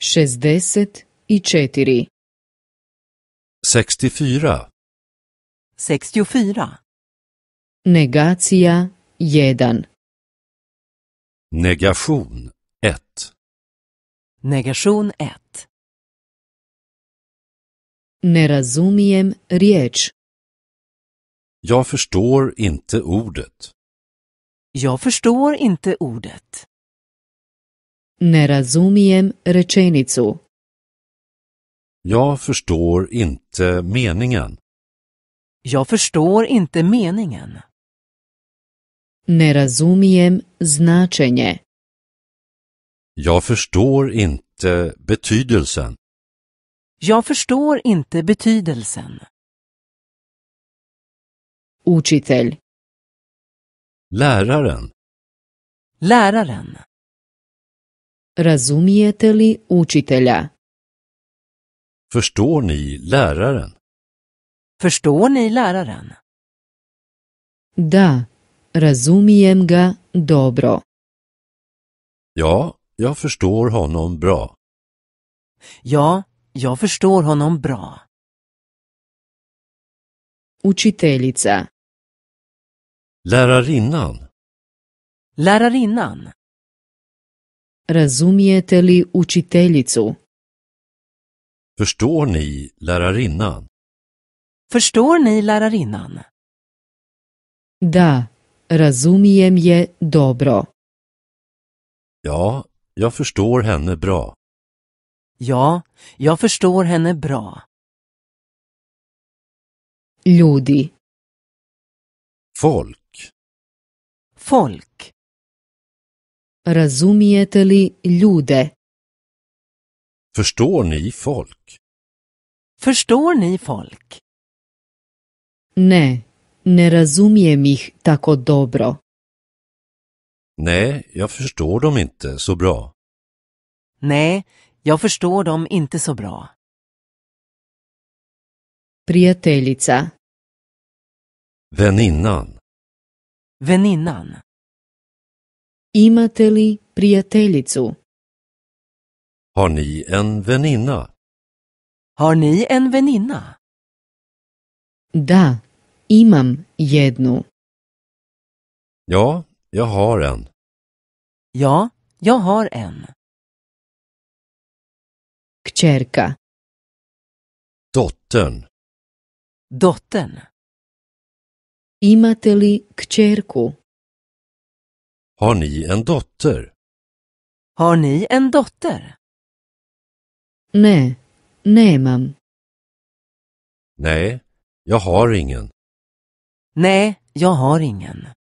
64. 64. 64. Negacija 1. Negation 1. Negation 1. Ne razumijem riječ. Jag förstår inte ordet. Jag förstår inte ordet. Ne razumijem rečenicu. Jag förstår inte meningen. Jag förstår inte meningen. Ne razumijem značenje. Jag förstår inte betydelsen. Jag förstår inte betydelsen. Učitelj. Läraren. Läraren. Razumijete li učitelja? Förstår ni läraren? Förstår ni läraren? Da, razumijem ga dobro. Ja, jag förstår honom bra. Ja, jag förstår honom bra. Učiteljica. Lärarinnan. Lärarinnan. Razumijete li učiteljicu? Förstår ni lärarinnan? Förstår ni lärarinnan? Da, razumijem je dobro. Ja, jag förstår henne bra. Ja, jag förstår henne bra. Ljudi. Folk. Folk. Razumijete li ljude? Förstår ni folk? Förstår ni folk? Ne, ne razumijem ih tako dobro. Nej, jag förstår dem inte så bra. Nej, jag förstår dem inte så bra. Prijateljica. Väninnan. Väninnan. Imate li prijateljicu? Har ni en väninna? Har ni en väninna? Da, imam jednu. Ja, jag har en. Ja, jag har en. Kćerka. Dottern. Dottern. Imate li kćerku? Har ni en dotter? Har ni en dotter? Ne, nemam. Nej, jag har ingen. Nej, jag har ingen.